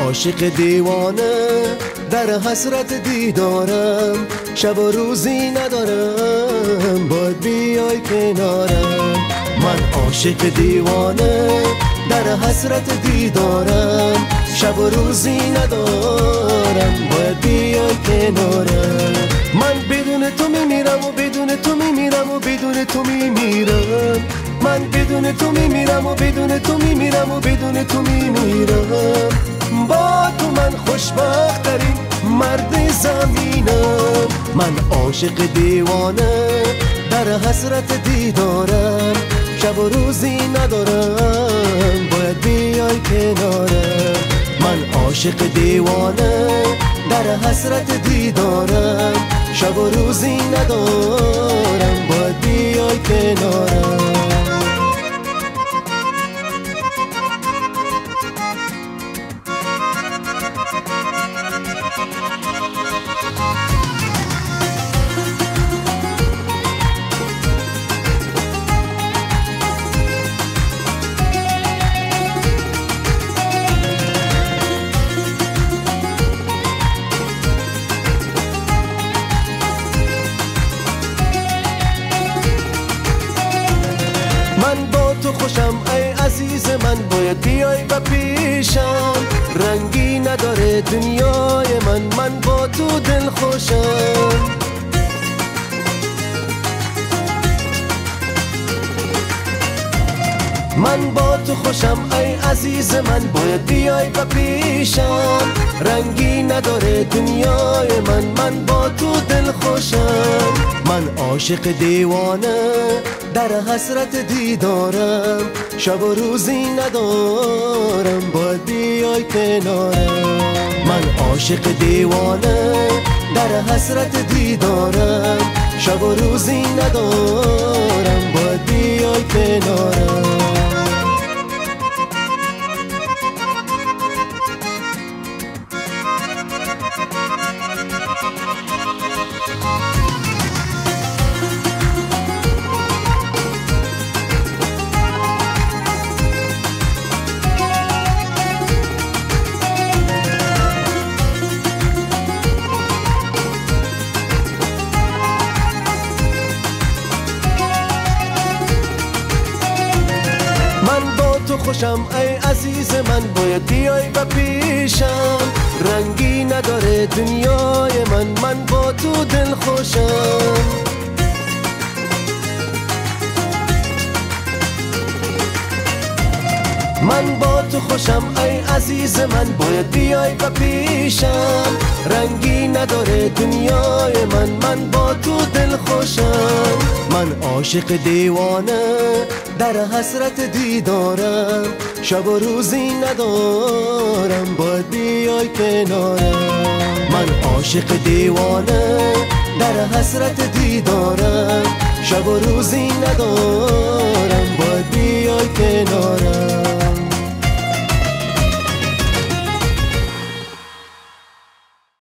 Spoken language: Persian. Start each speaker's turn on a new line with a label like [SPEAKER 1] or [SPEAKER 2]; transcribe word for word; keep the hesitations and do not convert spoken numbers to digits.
[SPEAKER 1] عاشق دیوانه در حسرت دیدارم، شب و روزی ندارم باید بیای کنارم. من عاشق دیوانه در حسرت دیدارم، شب و روزی ندارم باید بیای کنارم. من بدون تو میمیرم و بدون تو میمیرم و بدون تو میمیرم. من بدون تو میمیرم و بدون تو میمیرم و بدون تو میمیرم. با تو من خوشبخت ترین مرد زمینم. من عاشق دیوانه در حسرت دیدارم، شب و روزی ندارم باید بیای کنارم. من عاشق دیوانه در حسرت دیدارم، شب و روزی ندارم باید بیای کنارم. من با تو خوشم ای عزیز من، باید بیای و پیشم. رنگی نداره دنیای من، من با تو دل خوشم. من با تو خوشم ای عزیز من، باید بیای و پیشم. رنگی نداره دنیای من، من با تو دل خوشم. من عاشق دیوانه در حسرت دیدارم، شب و روزی ندارم باید بیای کنارم. من عاشق دیوانه در حسرت دیدارم، شب و روزی ندارم باید بیای کنارم. من با تو خوشم ای عزیز من، باید بیای و پیشم. رنگی نداره دنیای من، من با تو دل خوشم. من با تو خوشم ای عزیز من، باید بیای و پیشم. رنگی نداره دنیای من، من با تو دل خوشم. من عاشق دیوانه در حسرت دیدارم، شب و روزی ندارم باید بیای کنارم. من عاشق دیوانه در حسرت دیدارم، شب و روزی ندارم باید